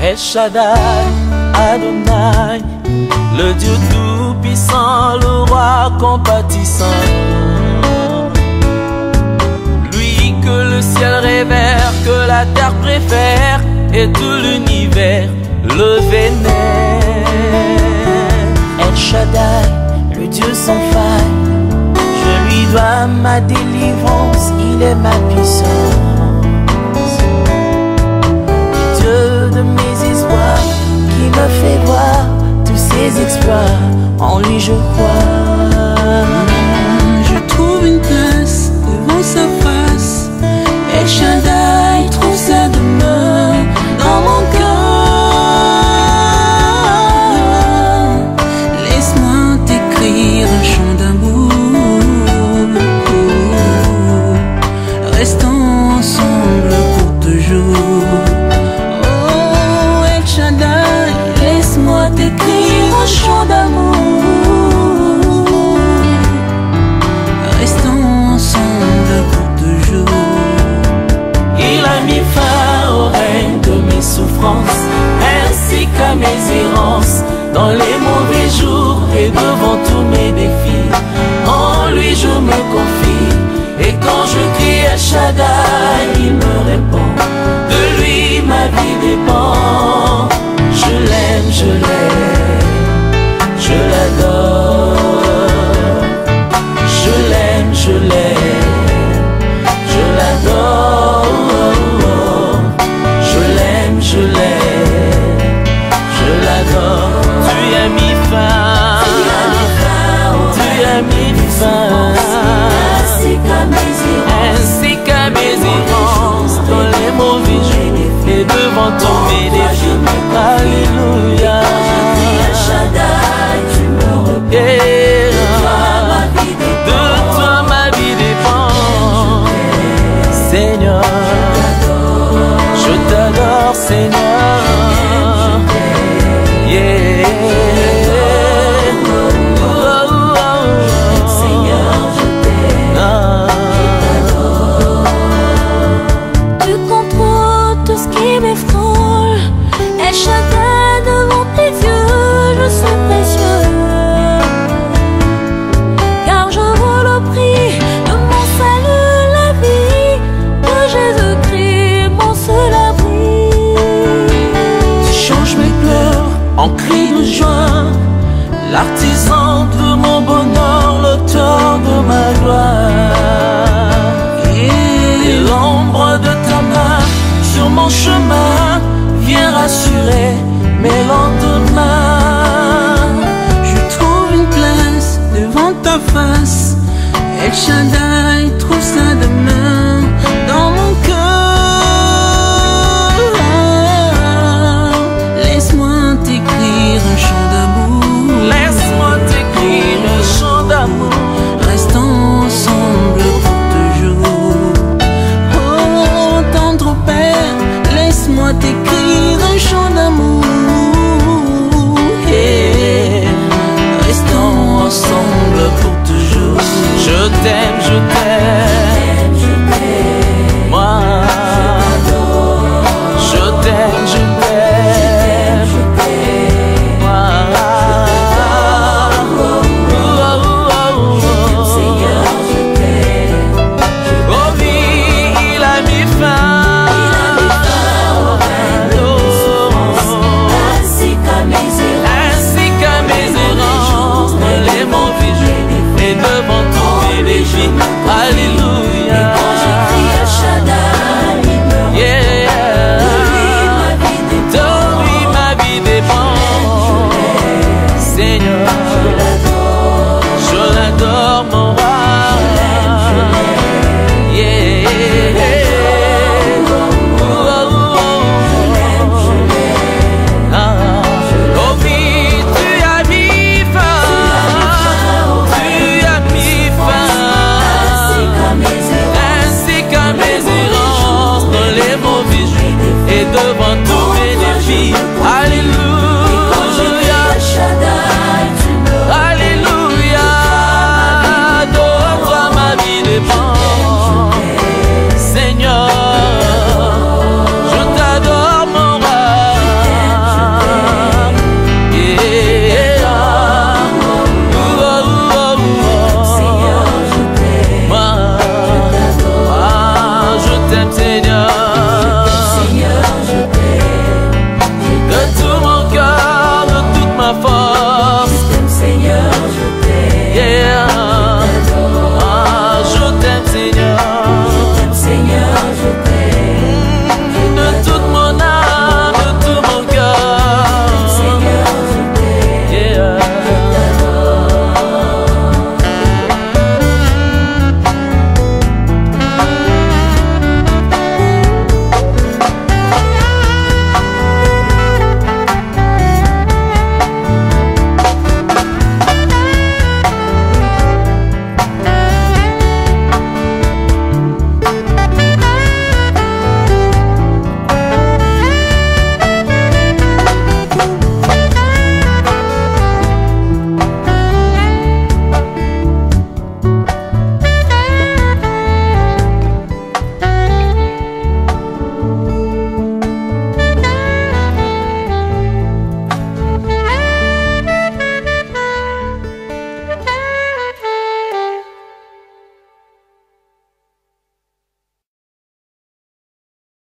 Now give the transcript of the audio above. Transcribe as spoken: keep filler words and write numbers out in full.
El Shaddai, Adonai, le Dieu tout-puissant, le roi compatissant. Lui que le ciel révère, que la terre préfère, et tout l'univers le vénère. El Shaddai, le Dieu sans faille, je lui dois ma délivrance, il est ma puissance. Dieu de mes espoirs, qui me fait voir tous ses exploits, en lui je crois. Je trouve une place devant sa face, El Shaddai trouve sa demeure dans mon cœur. Laisse-moi t'écrire un chant d'amour, restons ensemble pour toujours. T'écrire un chant d'amour, restons ensemble pour toujours. Il a mis fin au règne de mes souffrances, ainsi qu'à mes errances, dans les mauvais jours et devant tous mes défis. En lui je me confie, et quand je crie El Shaddai, il me répond. De lui ma vie dépend. Je l'aime, je l'aime, je l'adore. Je l'aime, je l'aime, je l'adore. Je l'aime, je l'aime, je l'adore. Tu as mis fin, tu as mis fin, ainsi qu'à mes errances, dans les mauvais jours et devant tous mes défis. Alléluia. El Shaddai, tu me repères. De toi ma vie dépend. Seigneur, je t'adore, Seigneur. Yeah. Seigneur, je t'aime. Tu contrôles tout ce qui m'effraie. El Shaddai, devant tes yeux, je suis précieux. Car je vaux le prix de mon salut, la vie de Jésus-Christ, mon seul abri. Tu changes mes pleurs en cris de joie, l'artisan de mon bonheur, l'auteur de ma gloire. Et l'ombre de ta main sur mon chemin viens rassurer mes lendemains. Je trouve une place devant ta face, El Shaddai trouve sa